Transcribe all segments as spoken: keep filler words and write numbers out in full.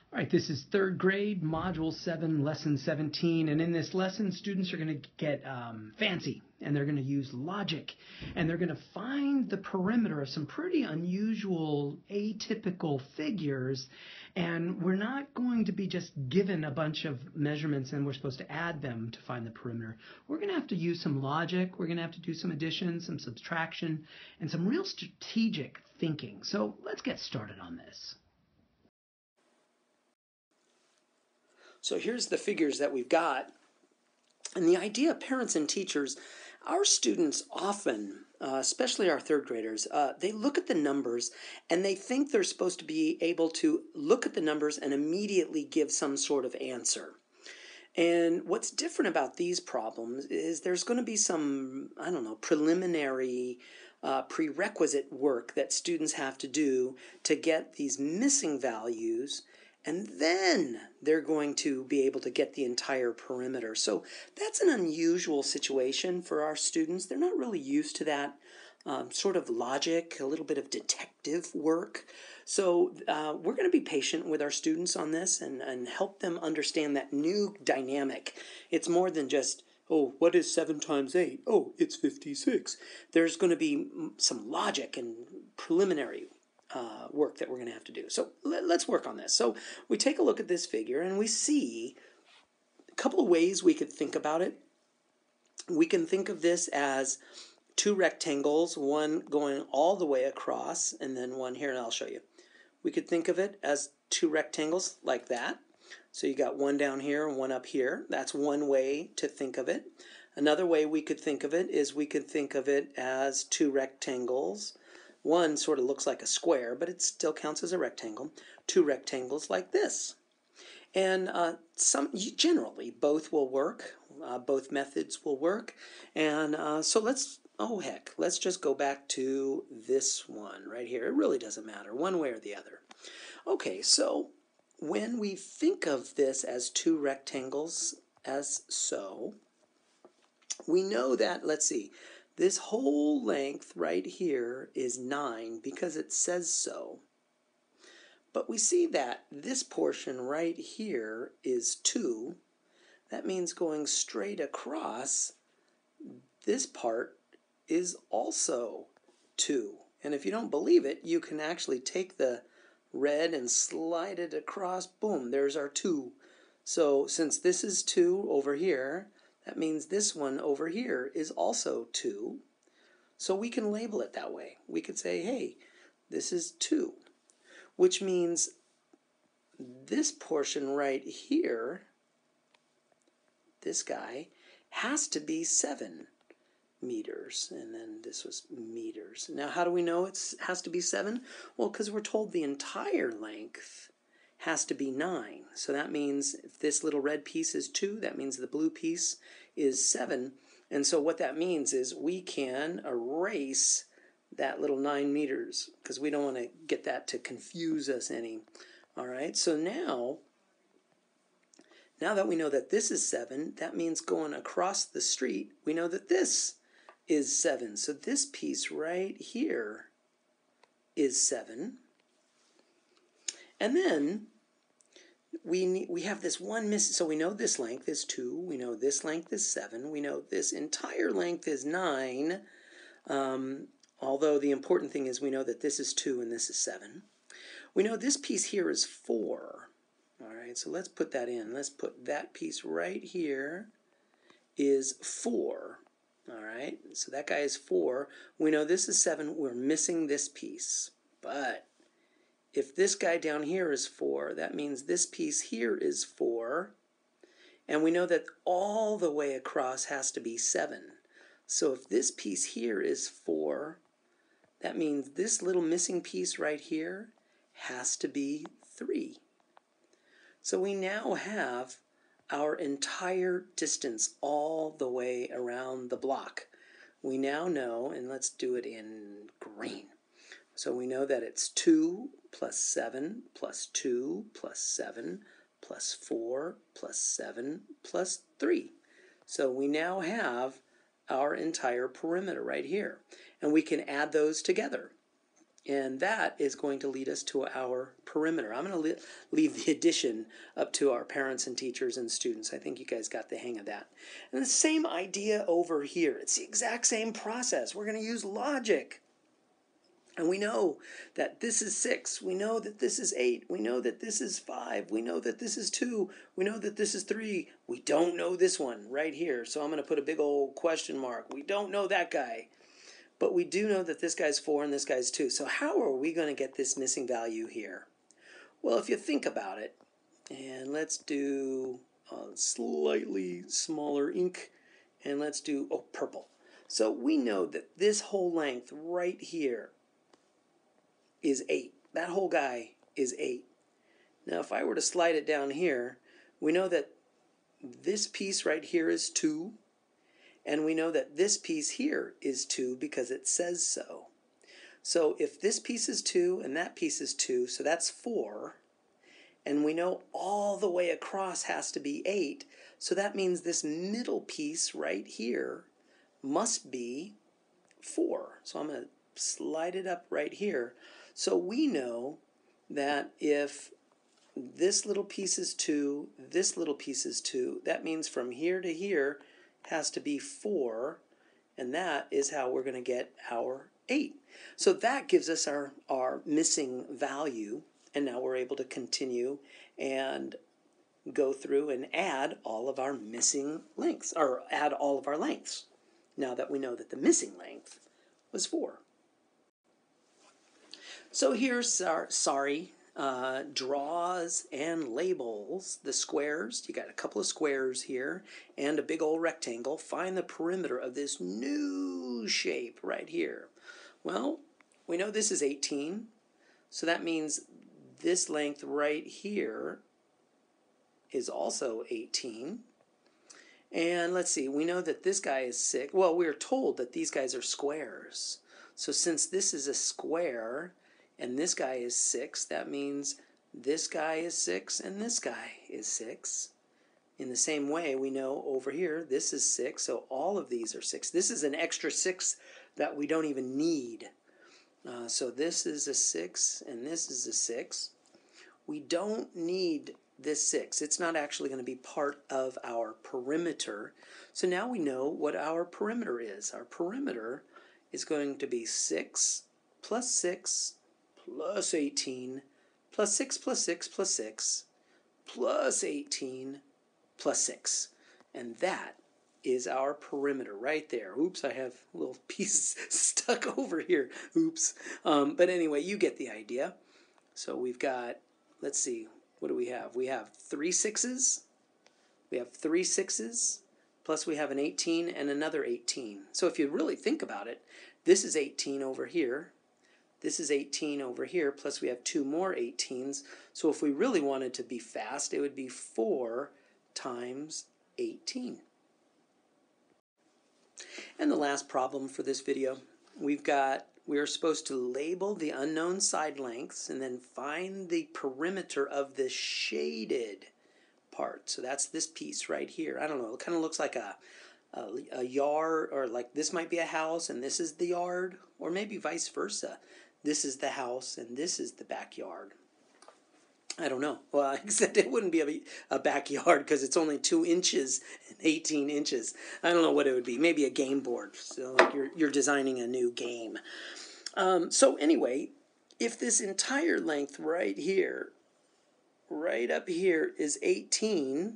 All right, this is third grade, Module seven, Lesson seventeen, and in this lesson, students are going to get um, fancy, and they're going to use logic, and they're going to find the perimeter of some pretty unusual, atypical figures, and we're not going to be just given a bunch of measurements and we're supposed to add them to find the perimeter. We're going to have to use some logic, we're going to have to do some addition, some subtraction, and some real strategic thinking. So let's get started on this. So here's the figures that we've got. And the idea, parents and teachers, our students often, uh, especially our third graders, uh, they look at the numbers and they think they're supposed to be able to look at the numbers and immediately give some sort of answer. And what's different about these problems is there's going to be some, I don't know, preliminary uh, prerequisite work that students have to do to get these missing values, and then they're going to be able to get the entire perimeter. So that's an unusual situation for our students. They're not really used to that um, sort of logic, a little bit of detective work. So uh, we're going to be patient with our students on this and, and help them understand that new dynamic. It's more than just, oh, what is seven times eight? Oh, it's fifty-six. There's going to be some logic and preliminary Uh, work that we're going to have to do. So let, let's work on this. So we take a look at this figure and we see a couple of ways we could think about it. We can think of this as two rectangles, one going all the way across and then one here, and I'll show you. We could think of it as two rectangles like that. So you got one down here and one up here. That's one way to think of it. Another way we could think of it is we could think of it as two rectangles. One sort of looks like a square, but it still counts as a rectangle. Two rectangles like this. And uh, some generally, both will work. Uh, both methods will work. And uh, so let's, oh heck, let's just go back to this one right here. It really doesn't matter, one way or the other. Okay, so when we think of this as two rectangles, as so, we know that, let's see, this whole length right here is nine because it says so. But we see that this portion right here is two. That means going straight across, this part is also two. And if you don't believe it, you can actually take the red and slide it across. Boom, there's our two. So since this is two over here, that means this one over here is also two. So we can label it that way. We could say, hey, this is two, which means this portion right here, this guy, has to be seven meters. And then this was meters. Now, how do we know it has to be seven? Well, because we're told the entire length has to be nine. So that means if this little red piece is two, that means the blue piece is seven. And so what that means is we can erase that little nine meters because we don't want to get that to confuse us any. All right, so now, now that we know that this is seven, that means going across the street, we know that this is seven. So this piece right here is seven. And then we need, we have this one miss. So we know this length is two. We know this length is seven. We know this entire length is nine. Um, although the important thing is we know that this is two and this is seven. We know this piece here is four. All right, so let's put that in. Let's put that piece right here is four. All right, so that guy is four. We know this is seven. We're missing this piece. But if this guy down here is four, that means this piece here is four. And we know that all the way across has to be seven. So if this piece here is four, that means this little missing piece right here has to be three. So we now have our entire distance all the way around the block. We now know, and let's do it in green. So we know that it's two plus seven plus two plus seven plus four plus seven plus three. So we now have our entire perimeter right here. And we can add those together. And that is going to lead us to our perimeter. I'm going to leave the addition up to our parents and teachers and students. I think you guys got the hang of that. And the same idea over here. It's the exact same process. We're going to use logic. And we know that this is six. We know that this is eight. We know that this is five. We know that this is two. We know that this is three. We don't know this one right here. So I'm going to put a big old question mark. We don't know that guy. But we do know that this guy's four and this guy's two. So how are we going to get this missing value here? Well, if you think about it, and let's do a slightly smaller ink, and let's do, oh, purple. So we know that this whole length right here is eight. That whole guy is eight. Now, if I were to slide it down here, we know that this piece right here is two. And we know that this piece here is two because it says so. So if this piece is two and that piece is two, so that's four. And we know all the way across has to be eight. So that means this middle piece right here must be four. So I'm going to slide it up right here. So we know that if this little piece is two, this little piece is two, that means from here to here has to be four, and that is how we're going to get our eight. So that gives us our, our missing value, and now we're able to continue and go through and add all of our missing lengths, or add all of our lengths, now that we know that the missing length was four. So here's our, sorry, Uh, draws and labels the squares. You got a couple of squares here and a big old rectangle. Find the perimeter of this new shape right here. Well, we know this is eighteen, so that means this length right here is also eighteen. And let's see, we know that this guy is six. Well, we're told that these guys are squares. So since this is a square and this guy is six, that means this guy is six and this guy is six. In the same way, we know over here, this is six, so all of these are six. This is an extra six that we don't even need. Uh, so this is a six and this is a six. We don't need this six. It's not actually going to be part of our perimeter. So now we know what our perimeter is. Our perimeter is going to be six plus six plus eighteen, plus six plus six plus six, plus eighteen, plus six. And that is our perimeter right there. Oops, I have little pieces stuck over here. Oops. Um, but anyway, you get the idea. So we've got, let's see, what do we have? We have three sixes. We have three sixes, plus we have an eighteen and another eighteen. So if you really think about it, this is eighteen over here. This is eighteen over here, plus we have two more eighteens. So if we really wanted to be fast, it would be four times eighteen. And the last problem for this video, we've got, we are supposed to label the unknown side lengths and then find the perimeter of the shaded part. So that's this piece right here. I don't know, it kind of looks like a, a, a yard, or like this might be a house and this is the yard, or maybe vice versa. This is the house and this is the backyard. I don't know. Well, except it wouldn't be a, a backyard because it's only two inches and eighteen inches. I don't know what it would be. Maybe a game board. So like you're, you're designing a new game. Um, so anyway, if this entire length right here, right up here is eighteen,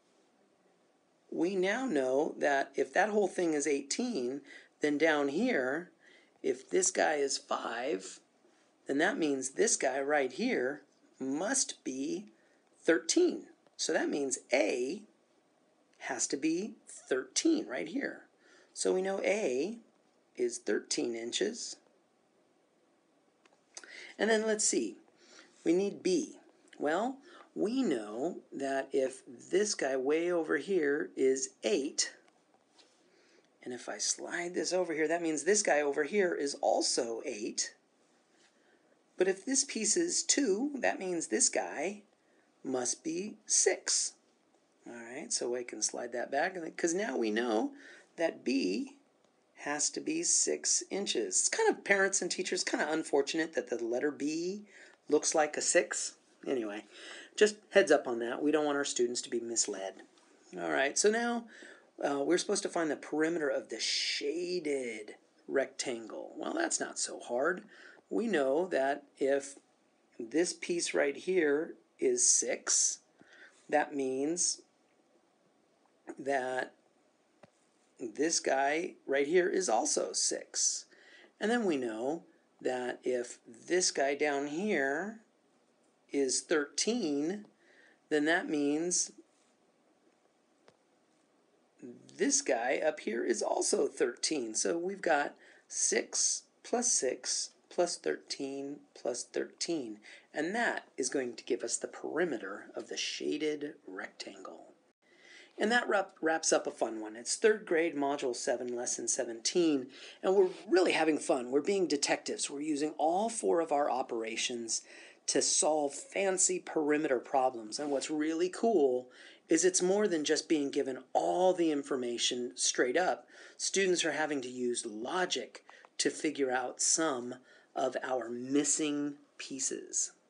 we now know that if that whole thing is eighteen, then down here, if this guy is five, then that means this guy right here must be thirteen. So that means A has to be thirteen right here. So we know A is thirteen inches. And then let's see, we need B. Well, we know that if this guy way over here is eight, and if I slide this over here, that means this guy over here is also eight. But if this piece is two, that means this guy must be six. All right, so I can slide that back, because now we know that B has to be six inches. It's kind of, parents and teachers, kind of unfortunate that the letter B looks like a six. Anyway, just heads up on that. We don't want our students to be misled. All right, so now uh, we're supposed to find the perimeter of the shaded rectangle. Well, that's not so hard. We know that if this piece right here is six, that means that this guy right here is also six. And then we know that if this guy down here is thirteen, then that means this guy up here is also thirteen. So we've got six plus six plus thirteen plus thirteen. And that is going to give us the perimeter of the shaded rectangle. And that wrap, wraps up a fun one. It's third grade, Module seven, Lesson seventeen, and we're really having fun. We're being detectives. We're using all four of our operations to solve fancy perimeter problems. And what's really cool is it's more than just being given all the information straight up. Students are having to use logic to figure out some of our missing pieces.